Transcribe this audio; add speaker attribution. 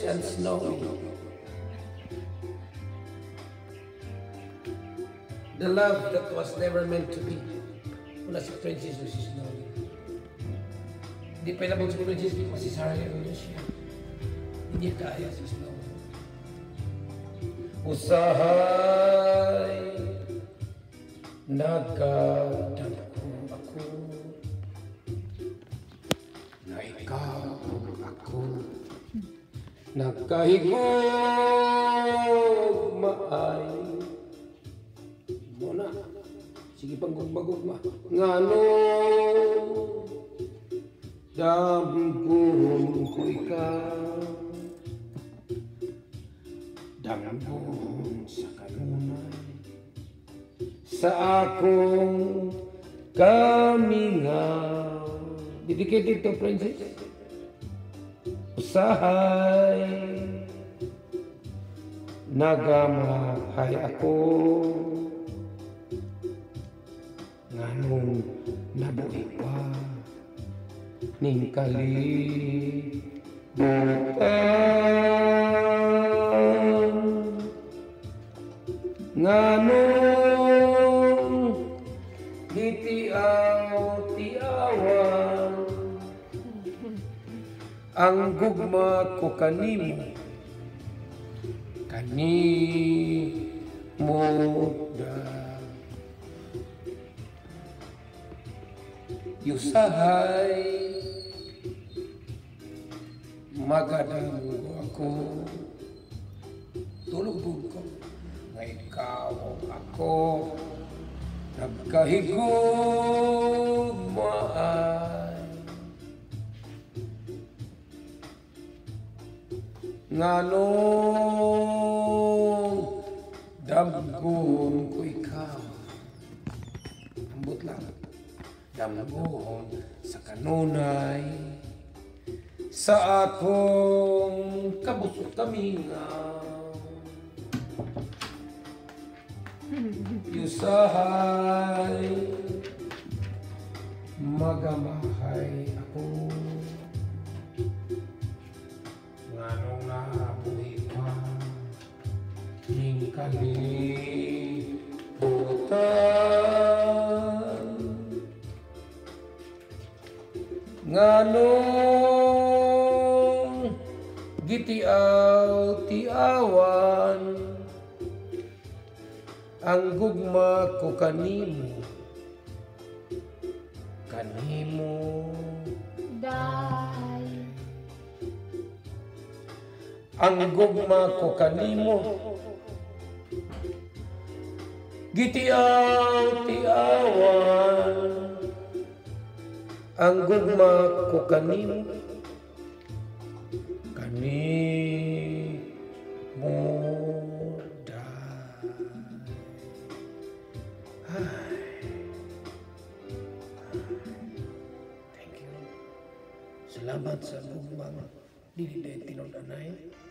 Speaker 1: and snowy. The love that was never meant to be. Wala si Princess o si Snowy. Hindi pa ilabang si Princess kasi si Sarah yung siya. Hindi kaya si Snowy. Usahay nagkadamko ako na ikaw ako nagkahigog maay muna sige panggugma-gugma ngano damgon ko ikaw damgon sa kanunay sa akong kamingaw. Dedicated to Princess. Usahay nagamahay ako nganong nabuhi pa ning kalibutan nganong gitiaw-tiawan ang gugma ko kanimo da yusahay magadanggo ako tulog ko nga ikaw ako nagkahigugmaan nganong damgon ko ikaw ambot lang damgon sa kanunay sa akong kabusok kamingaw yusahay magamahay ako nganong nabuhi pa ning kalibutan nganong gitiaw-tiawan ang gugma ko kanimo
Speaker 2: day
Speaker 1: ang gugma ko kanimo gitiaw-tiawan ang gugma ko kanimo Thank you. Salamat sa gugma. Dili na tinod anay.